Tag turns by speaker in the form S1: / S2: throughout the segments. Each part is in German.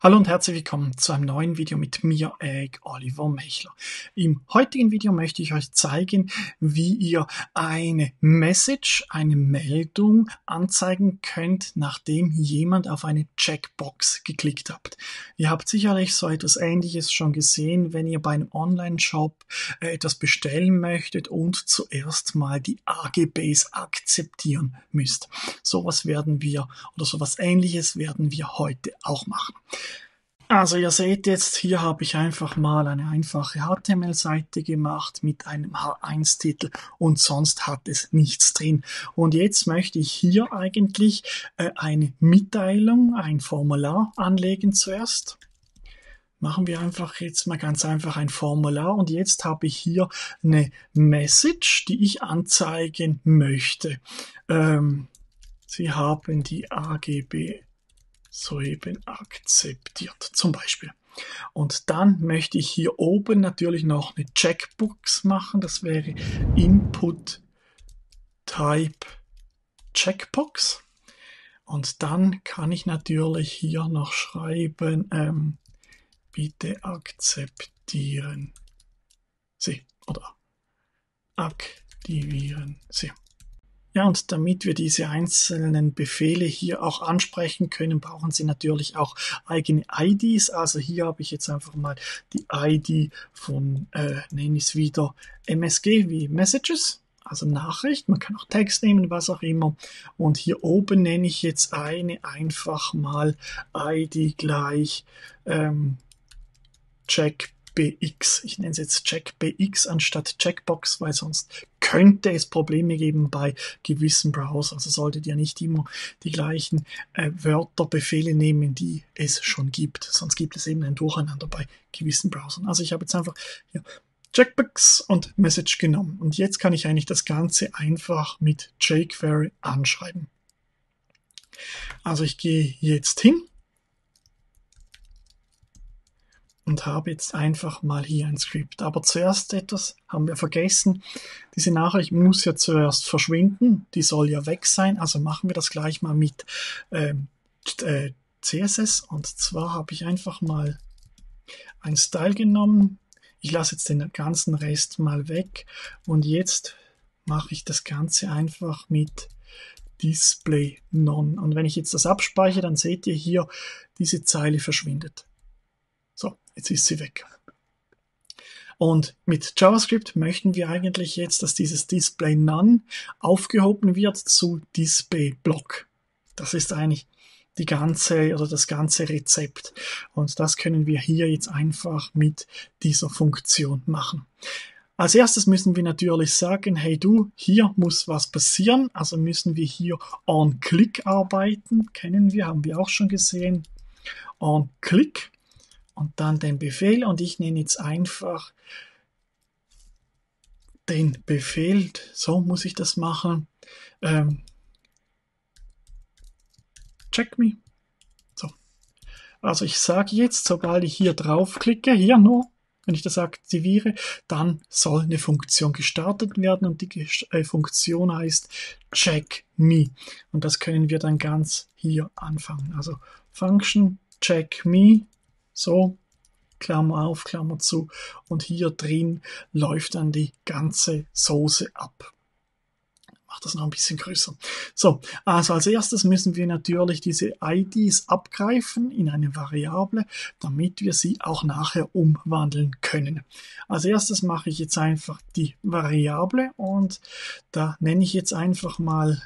S1: Hallo und herzlich willkommen zu einem neuen Video mit mir, Oliver Mechler. Im heutigen Video möchte ich euch zeigen, wie ihr eine Message, eine Meldung anzeigen könnt, nachdem jemand auf eine Checkbox geklickt habt. Ihr habt sicherlich so etwas Ähnliches schon gesehen, wenn ihr bei einem Online-Shop etwas bestellen möchtet und zuerst mal die AGBs akzeptieren müsst. Sowas Ähnliches werden wir heute auch machen. Also ihr seht jetzt, hier habe ich einfach mal eine einfache HTML-Seite gemacht mit einem H1-Titel und sonst hat es nichts drin. Und jetzt möchte ich hier eigentlich eine Mitteilung, ein Formular anlegen zuerst. Machen wir einfach jetzt mal ganz einfach ein Formular und jetzt habe ich hier eine Message, die ich anzeigen möchte. Sie haben die AGB soeben akzeptiert, zum Beispiel. Und dann möchte ich hier oben natürlich noch eine Checkbox machen. Das wäre Input Type Checkbox. Und dann kann ich natürlich hier noch schreiben, bitte akzeptieren Sie oder aktivieren Sie. Ja, und damit wir diese einzelnen Befehle hier auch ansprechen können, brauchen Sie natürlich auch eigene IDs. Also hier habe ich jetzt einfach mal die ID von, nenne ich es wieder, MSG wie Messages, also Nachricht. Man kann auch Text nehmen, was auch immer. Und hier oben nenne ich jetzt einfach mal ID gleich CheckBX. Ich nenne es jetzt CheckBX anstatt Checkbox, weil sonst könnte es Probleme geben bei gewissen Browsern. Also solltet ihr nicht immer die gleichen Wörter, Befehle nehmen, die es schon gibt. Sonst gibt es eben ein Durcheinander bei gewissen Browsern. Also ich habe jetzt einfach hier Checkbox und Message genommen. Und jetzt kann ich eigentlich das Ganze einfach mit jQuery anschreiben. Also ich gehe jetzt hin und habe jetzt einfach mal hier ein Skript. Aber zuerst etwas haben wir vergessen. Diese Nachricht muss ja zuerst verschwinden. Die soll ja weg sein. Also machen wir das gleich mal mit CSS. Und zwar habe ich einfach mal ein Style genommen. Ich lasse jetzt den ganzen Rest mal weg. Und jetzt mache ich das Ganze einfach mit Display None. Und wenn ich jetzt das abspeichere, dann seht ihr hier, diese Zeile verschwindet. So, jetzt ist sie weg. Und mit JavaScript möchten wir eigentlich jetzt, dass dieses Display None aufgehoben wird zu Display Block. Das ist eigentlich das ganze Rezept. Und das können wir hier jetzt einfach mit dieser Funktion machen. Als erstes müssen wir natürlich sagen, hey du, hier muss was passieren. Also müssen wir hier on Click arbeiten. Kennen wir, haben wir auch schon gesehen. On Click. Und dann den Befehl und ich nenne jetzt einfach den Befehl, so muss ich das machen, check me. So. Also ich sage jetzt, sobald ich hier draufklicke, hier nur, wenn ich das aktiviere, dann soll eine Funktion gestartet werden und die Funktion heißt check me. Und das können wir dann ganz hier anfangen. Also Function check me. So, Klammer auf, Klammer zu. Und hier drin läuft dann die ganze Soße ab. Ich mache das noch ein bisschen größer. So, also als erstes müssen wir natürlich diese IDs abgreifen in eine Variable, damit wir sie auch nachher umwandeln können. Als erstes mache ich jetzt einfach die Variable und da nenne ich jetzt einfach mal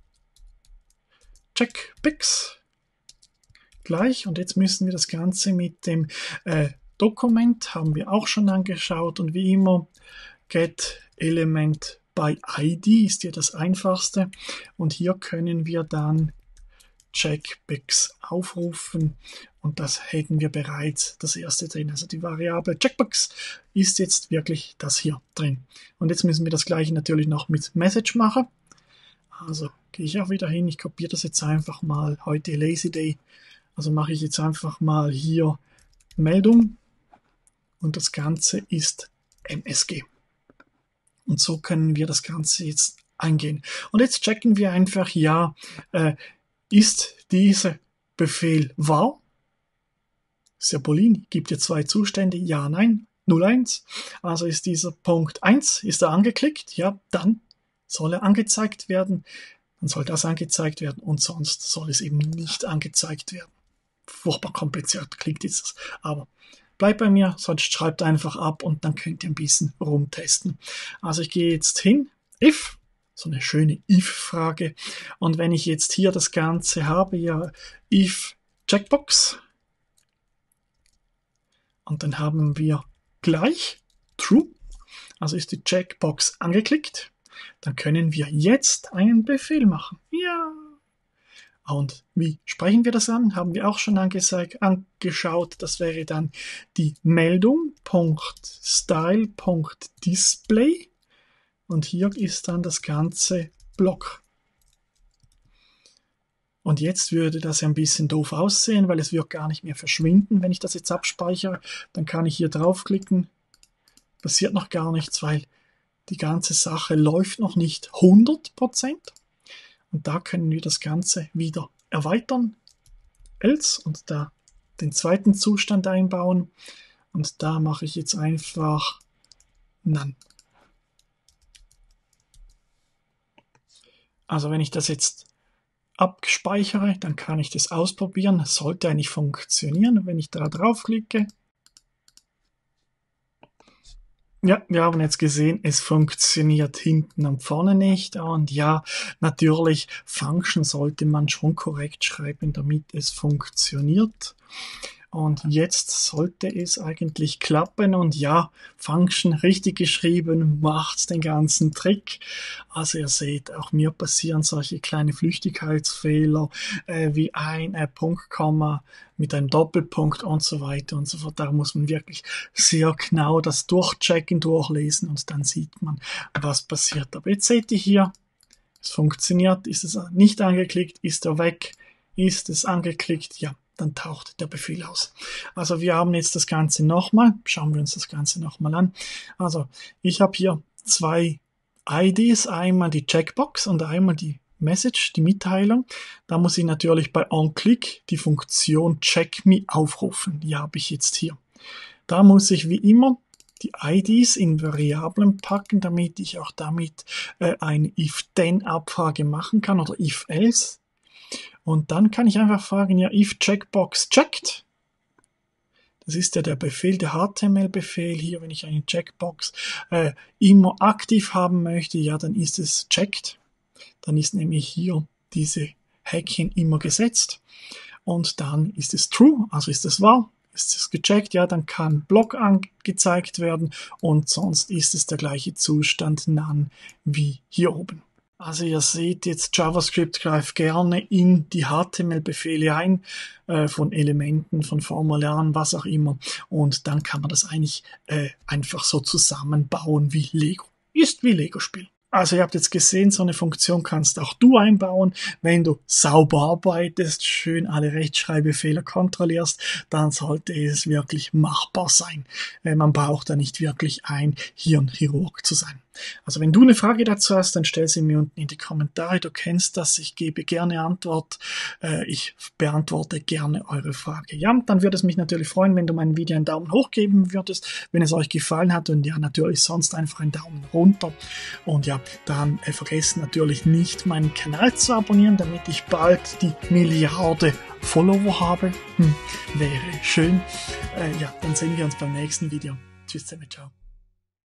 S1: CheckBX. Gleich. Und jetzt müssen wir das Ganze mit dem Dokument, haben wir auch schon angeschaut. Und wie immer, get element by ID ist hier das einfachste. Und hier können wir dann CheckBX aufrufen. Und das hätten wir bereits das erste drin. Also die Variable CheckBX ist jetzt wirklich das hier drin. Und jetzt müssen wir das gleiche natürlich noch mit Message machen. Also gehe ich auch wieder hin. Ich kopiere das jetzt einfach mal. Heute Lazy Day. Also mache ich jetzt einfach mal hier Meldung und das Ganze ist MSG. Und so können wir das Ganze jetzt eingehen. Und jetzt checken wir einfach, ja, ist dieser Befehl wahr? Serpolini gibt dir zwei Zustände, ja, nein, 0, 1. Also ist dieser Punkt 1, ist er angeklickt, ja, dann soll er angezeigt werden, dann soll das angezeigt werden und sonst soll es eben nicht angezeigt werden. Furchtbar kompliziert klingt es, aber bleibt bei mir, sonst schreibt einfach ab und dann könnt ihr ein bisschen rumtesten. Also ich gehe jetzt hin, if, so eine schöne if-Frage, und wenn ich jetzt hier das Ganze habe, ja, if Checkbox, und dann haben wir gleich true, also ist die Checkbox angeklickt, dann können wir jetzt einen Befehl machen. Ja. Und wie sprechen wir das an? Haben wir auch schon angeschaut. Das wäre dann die Meldung .style.display und hier ist dann das ganze Block. Und jetzt würde das ein bisschen doof aussehen, weil es wird gar nicht mehr verschwinden, wenn ich das jetzt abspeichere. Dann kann ich hier draufklicken. Passiert noch gar nichts, weil die ganze Sache läuft noch nicht 100%. Und da können wir das Ganze wieder erweitern, else, und da den zweiten Zustand einbauen. Und da mache ich jetzt einfach none. Also wenn ich das jetzt abspeichere, dann kann ich das ausprobieren. Das sollte eigentlich funktionieren, wenn ich da draufklicke. Ja, wir haben jetzt gesehen, es funktioniert hinten und vorne nicht. Und ja, natürlich, Function sollte man schon korrekt schreiben, damit es funktioniert. Und jetzt sollte es eigentlich klappen. Und ja, Function richtig geschrieben macht den ganzen Trick. Also ihr seht, auch mir passieren solche kleine Flüchtigkeitsfehler wie ein Punkt, Komma mit einem Doppelpunkt und so weiter und so fort. Da muss man wirklich sehr genau das durchchecken, durchlesen und dann sieht man, was passiert. Aber jetzt seht ihr hier, es funktioniert. Ist es nicht angeklickt, ist er weg. Ist es angeklickt, ja, dann taucht der Befehl aus. Also wir haben jetzt das Ganze nochmal. Schauen wir uns das Ganze nochmal an. Also ich habe hier zwei IDs, einmal die Checkbox und einmal die Message, die Mitteilung. Da muss ich natürlich bei onClick die Funktion checkMe aufrufen. Die habe ich jetzt hier. Da muss ich wie immer die IDs in Variablen packen, damit ich auch damit eine if-then-Abfrage machen kann oder if-else. Und dann kann ich einfach fragen, ja, if Checkbox checked. Das ist ja der Befehl, der HTML-Befehl hier, wenn ich eine Checkbox immer aktiv haben möchte, ja, dann ist es checked. Dann ist nämlich hier diese Häkchen immer gesetzt. Und dann ist es true, also ist es wahr. Ist es gecheckt, ja, dann kann Block angezeigt werden und sonst ist es der gleiche Zustand none wie hier oben. Also ihr seht jetzt, JavaScript greift gerne in die HTML-Befehle ein, von Elementen, von Formularen, was auch immer. Und dann kann man das eigentlich einfach so zusammenbauen wie Lego. Ist wie Lego-Spiel. Also ihr habt jetzt gesehen, so eine Funktion kannst auch du einbauen. Wenn du sauber arbeitest, schön alle Rechtschreibfehler kontrollierst, dann sollte es wirklich machbar sein. Man braucht da nicht wirklich ein Hirnchirurg zu sein. Also wenn du eine Frage dazu hast, dann stell sie mir unten in die Kommentare. Du kennst das, ich gebe gerne Antwort. Ich beantworte gerne eure Frage. Ja, dann würde es mich natürlich freuen, wenn du mein Video einen Daumen hoch geben würdest, wenn es euch gefallen hat, und ja, natürlich sonst einfach einen Daumen runter. Und ja, dann vergesst natürlich nicht, meinen Kanal zu abonnieren, damit ich bald die Milliarde Follower habe. Wäre schön. Ja, dann sehen wir uns beim nächsten Video. Tschüss zusammen, ciao.